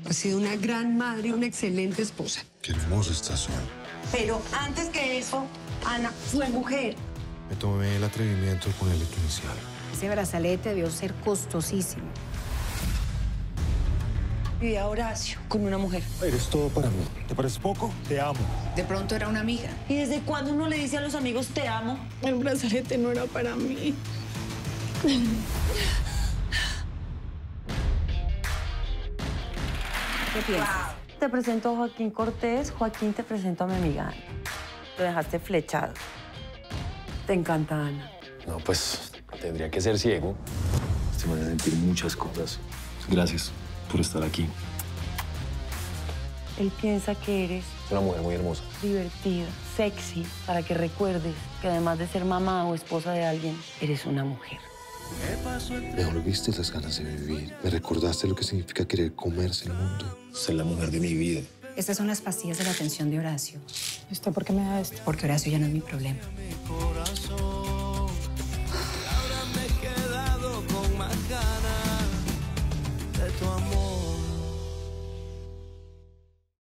Ha sido una gran madre y una excelente esposa. Qué hermoso estás hoy. Pero antes que eso, Ana fue mujer. Me tomé el atrevimiento de ponerle tu inicial. Ese brazalete debió ser costosísimo. Vi a Horacio con una mujer. Eres todo para mí. ¿Te parece poco? Te amo. De pronto era una amiga. ¿Y desde cuándo uno le dice a los amigos te amo? El brazalete no era para mí. ¿Qué piensas? Te presento a Joaquín Cortés, Joaquín te presento a mi amiga Ana. Lo dejaste flechado. Te encanta Ana. No, pues tendría que ser ciego. Se me van a sentir muchas cosas. Gracias por estar aquí. Él piensa que eres Una mujer muy hermosa. divertida, sexy, para que recuerdes que además de ser mamá o esposa de alguien, eres una mujer. Me devolviste las ganas de vivir. Me recordaste lo que significa querer comerse el mundo. Usted es la mujer de mi vida. Estas son las pastillas de la atención de Horacio. ¿Esto por qué me da esto? Porque Horacio ya no es mi problema. Corazón.